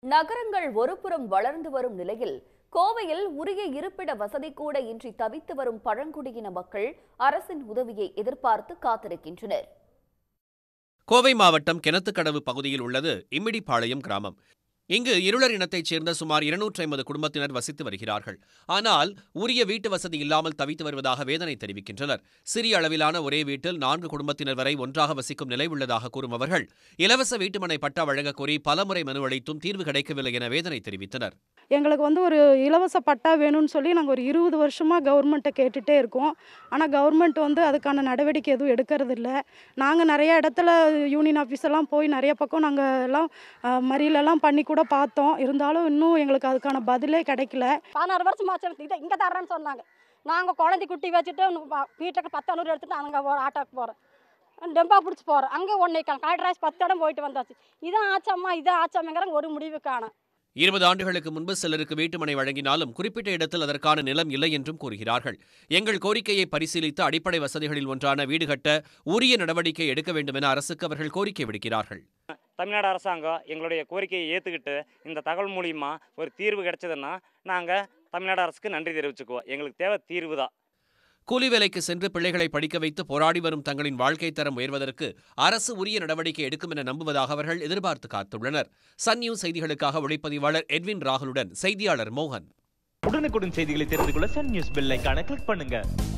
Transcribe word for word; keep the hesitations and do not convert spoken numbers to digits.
நகரங்கள் ஒருபுறம் வளர்ந்து வரும் நிலையில் கோவையில் உரிய இருப்பிட வசதி கூட இன்றி தவித்து வரும் பழங்குடியின மக்கள் அரசின் உதவியை எதிர்பார்த்து காத்திருக்கின்றனர். கோவை மாவட்டம் கிணத்துக்கடவு பகுதியில் உள்ளது இம்மிடிபாளையம் கிராமம். இங்கு இருளர் இனத்தைச் சேர்ந்த சுமார் இருநூற்றி ஐம்பது குடும்பத்தினர் வசித்து வருகிறார்கள். ஆனால் உரிய வீட்டு வசதி இல்லாமல் தவித்து வருவதாக வேதனை தெரிவிக்கின்றனர். சிறிய அளவிலான ஒரே வீட்டில் நான்கு குடும்பத்தினர் வரை ஒன்றாக வசிக்கும் நிலை உள்ளதாக கூறும் அவர்கள் இலவச வீட்டுமனை பட்டா வழங்கக் கோரி பலமுறை மனு அளித்தும் தீர்வு கிடைக்கவில்லை என வேதனை தெரிவித்தனர். எங்களுக்கு வந்து ஒரு இலவச பட்டா வேணும்னு சொல்லி நாங்கள் ஒரு இருபது வருஷமாக கவர்மெண்ட்டை கேட்டுகிட்டே இருக்கோம். ஆனால் கவர்மெண்ட் வந்து அதுக்கான நடவடிக்கை எதுவும் எடுக்கிறது இல்லை. நாங்கள் நிறைய இடத்துல யூனியன் ஆஃபீஸ் எல்லாம் போய் நிறைய பக்கம் நாங்கள் எல்லாம் மறியலெல்லாம் பண்ணி கூட பார்த்தோம். இருந்தாலும் இன்னும் எங்களுக்கு அதுக்கான பதிலே கிடைக்கல. பதினாறு வருஷம் ஆச்சு இதை இங்கே தர்றேன்னு சொன்னாங்க. நாங்கள் குழந்தை குட்டி வச்சுட்டு வீட்டுக்கு பத்தானூறு எடுத்துகிட்டு அங்கே ஆட்டோக்கு போகிறோம், டெம்பா பிடிச்சி போகிறோம். அங்கே ஒன்றே கலெக்டர் பத்து இடம் போயிட்டு வந்தாச்சு. இதான் ஆச்சாம்மா இதான் ஆச்சாமங்கிற ஒரு முடிவு காணும். இருபது ஆண்டுகளுக்கு முன்பு சிலருக்கு வீட்டுமனை வழங்கினாலும் குறிப்பிட்ட இடத்தில் அதற்கான நிலம் இல்லை என்றும் கூறுகிறார்கள். எங்கள் கோரிக்கையை பரிசீலித்து அடிப்படை வசதிகளில் ஒன்றான வீடு கட்ட உரிய நடவடிக்கை எடுக்க வேண்டும் என அரசுக்கு அவர்கள் கோரிக்கை விடுக்கிறார்கள். தமிழ்நாடு அரசாங்கம் எங்களுடைய கோரிக்கையை ஏற்றுக்கிட்டு இந்த தகவல் மூலியமா ஒரு தீர்வு கிடைச்சதுன்னா நாங்கள் தமிழ்நாடு அரசுக்கு நன்றி தெரிவிச்சுக்குவோம். எங்களுக்கு தேவை தீர்வு தான். கூலி வேலைக்கு சென்று பிள்ளைகளை படிக்க வைத்து போராடி வரும் தங்களின் வாழ்க்கை தரம் உயர்வதற்கு அரசு உரிய நடவடிக்கை எடுக்கும் என நம்புவதாக அவர்கள் எதிர்பார்த்து காத்துள்ளனர். சன் நியூஸ் செய்திகளுக்காக ஒளிப்பதிவாளர் எட்வின் ராகுலுடன் செய்தியாளர் மோகன். உடனுக்குடன் செய்திகளை தெரிந்து கொள்ள சன் நியூஸ் பெல் ஐகானை கிளிக் பண்ணுங்க.